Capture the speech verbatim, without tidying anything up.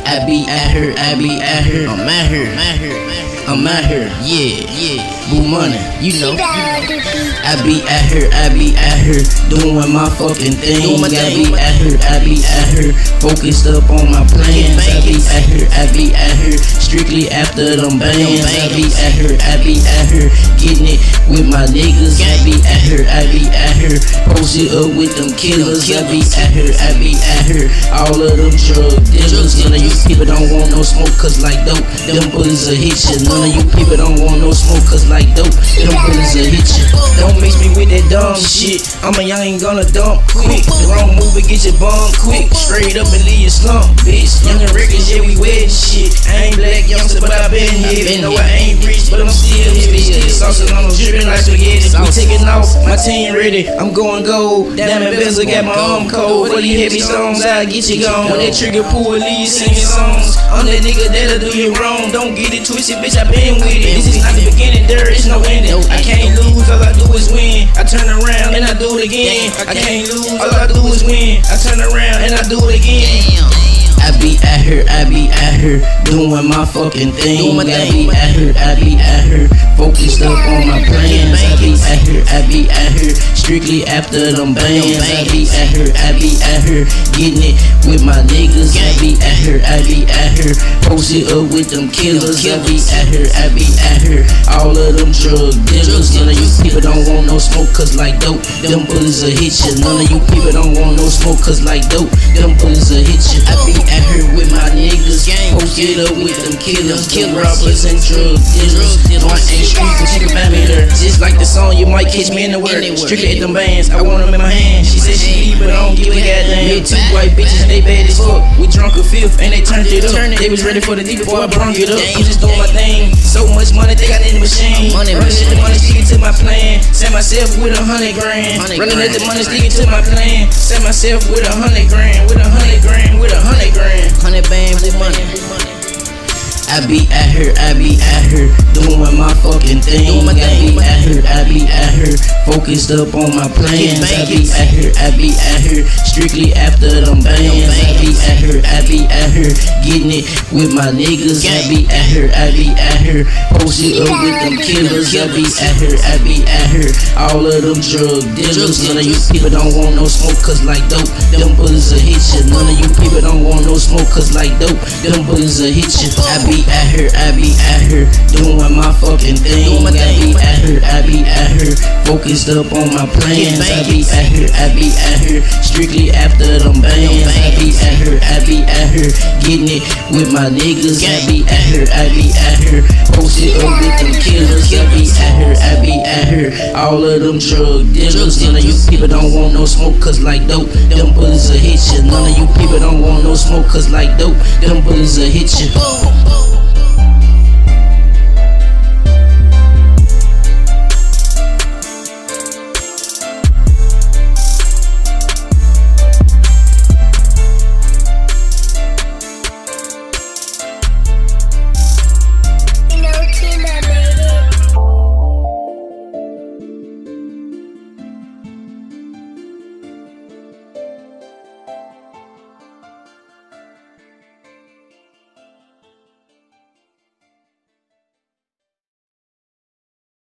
I be at her, I be at her. I'm at her, I'm at her, I'm at her. Yeah, yeah. Boo money, you know. I be at her, I be at her, doing my fucking thing. I be at her, I be at her, focused up on my plans. I be at her, I be at her, strictly after them bands. I be at her, I be at her, getting it with my niggas. I be at her, I be at her, posted up with them killers. I be at her, I be at her, all of them drug dealers. None of you people don't want no smoke, cause like dope, them bullets will hit you. None of you people don't want no smoke, cause like dope, them bullets will hit you. Don't mix me with that dumb shit, I'm a young, ain't gonna dump quick. The wrong move and get your bum quick, straight up and leave you slump, bitch. Young and records, yeah, we wet shit. I ain't black youngster, but I been here. No, I ain't rich, but I'm still here. Still saucing on them, dripping like spaghetti. We taking off, my team ready, I'm going gold. Diamond bezel got my arm cold. For these heavy stones, I'll get you gone. When that trigger pull, leave you singing songs. I'm that nigga that'll do you wrong. Don't get it twisted, bitch, I been with it. This is not the beginning, there is no ending. I can't lose, all I do is win. I turn around and I do it again. I can't lose, all I do is win. I turn around and I do it again. I be at her, I be at her, doing my fucking thing. I be at her, I be at her, focused up on my plans. I be at her, I be at her, strictly after them bands. I be at her, I be at her, getting it with my niggas. I be at her, I be at her, posted up with them killers. I be at her, I be at her, all of them drug dealers. None of you people don't want no smoke, cause like dope, them bullets will hit you. None of you people don't want no smoke, cause like dope, them bullets will hit you. I be at her with my niggas, posted up with them killers, kill robbers and drug dealers. On ain't street, but you can find me there. Just like the song, you might catch me in the work. Strictly at them bands, I want them in my hand. She said she leave, but I don't give a goddamn. Two white bitches, they bad as fuck. We drunk a fifth, and they turned it up. They was ready for the deep before I brung it up. I'm just doing my thing. So much money, they got in the machine. Running at the money, sticking to my plan. Set myself with a hundred grand. Running at the money, sticking to my plan. Set myself with a hundred grand, with a hundred grand, with a hundred grand. Hundred band with money. I be at her, I be at her, doing my fucking thing. I be at her, I be at her, focused up on my plans. I be at her, I be at her, strictly after them bands. I be at her, I be at her, getting it with my niggas. I be at her, I be at her, posted up with them killers. I be at her, I be at her, all of them drug dealers. None of you people don't want no smoke, cause like dope, them bullets will hit you. None of you people don't want no smoke, cause like dope, them bullets will hit you. I be at her, I be at her, doing my fucking thing. I be at her, I be at her, focused up on my plans. I be at her, I be at her, strictly after them bands. I be at her, I be at her, getting it with my niggas. I be at her, I be at her, posted up with them killers. I be at her, I be at her, all of them drug dealers. None of you people don't want no smoke, cause like dope, them bullets will hit you. None of you people don't want no smoke, cause like dope, them bullets will hit you.